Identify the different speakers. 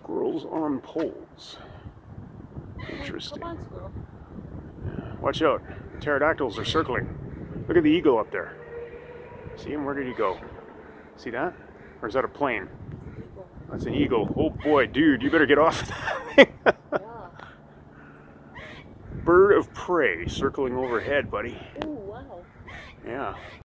Speaker 1: Squirrels on poles. Interesting.
Speaker 2: Come on, squirrel.
Speaker 1: Watch out. Pterodactyls are circling. Look at the eagle up there. See him? Where did he go? See that? Or is that a plane? That's an eagle. Oh boy, dude, you better get off of that thing.
Speaker 2: Yeah.
Speaker 1: Bird of prey circling overhead, buddy.
Speaker 2: Ooh, wow.
Speaker 1: Yeah.